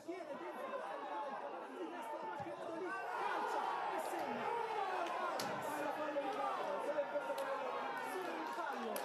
tiene dentro il pallone di destra, credo lì, calcia e segna. Solo il fallo.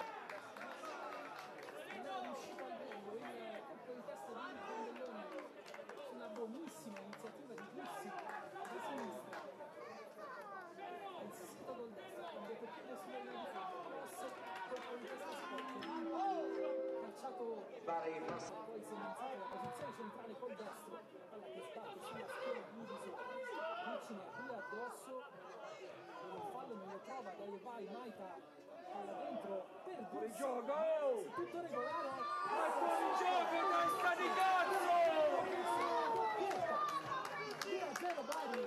Non è riuscito al volo, il colpo di testa di Candelloni su una buonissima iniziativa di Bussi da sinistra. Insistito col destro, quando il piede sulla linea di fondo, cross, colpo di testa sporco, calciato, poi segnalato la posizione centrale col destro, palla che sbatte sulla schiena di Udiso, Vicine qui addosso, il fallo non lo trova, dai vai Maita, palla dentro per Bussi, gioco! tutto regolare, Ma fuori gioco, testa di cazzo! 2-0 Bari,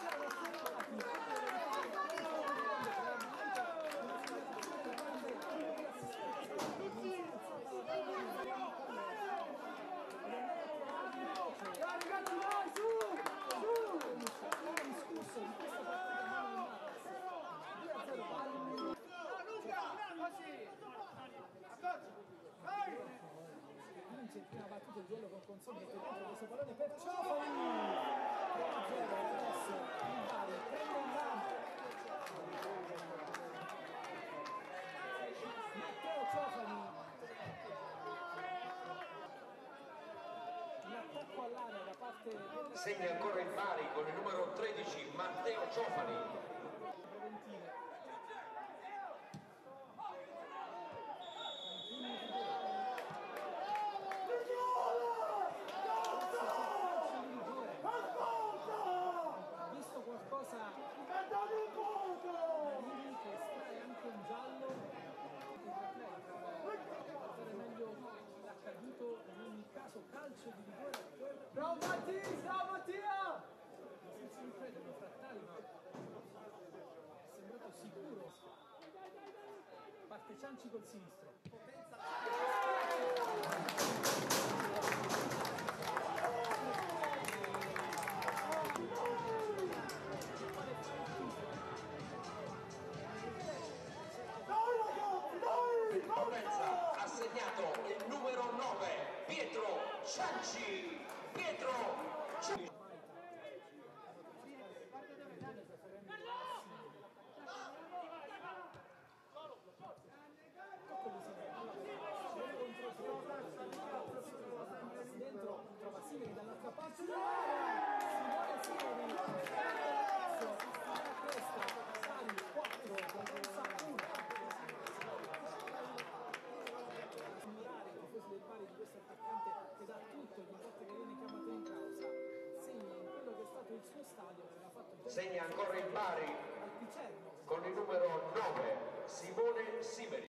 ragazzi, vai su! Discusso di questa partita vince in prima battuta il duello con Consoli che dentro questo pallone per Ciofani 3-0 adesso il Bari prende in mano Matteo Ciofani, l'attacco all'area da parte del... Segna ancora il Bari con il numero 13 Matteo Ciofani. Visto qualcosa che estrae anche un giallo per fare meglio l'accaduto in ogni caso calcio di rigore. Bravo Mattia! Senza ricredere Frattali, ma è sembrato sicuro. Parte Cianci col sinistro. Ha segnato il numero 9 Pietro Cianci. Dentro trova Simeri dall'altra parte. Del Bari di questo attaccante che dà tutto ogni volta che viene chiamato in causa, segna in quello che è stato il suo stadio, aveva fatto Segna ancora il Bari al Picerno con il numero 9 Simone Simeri.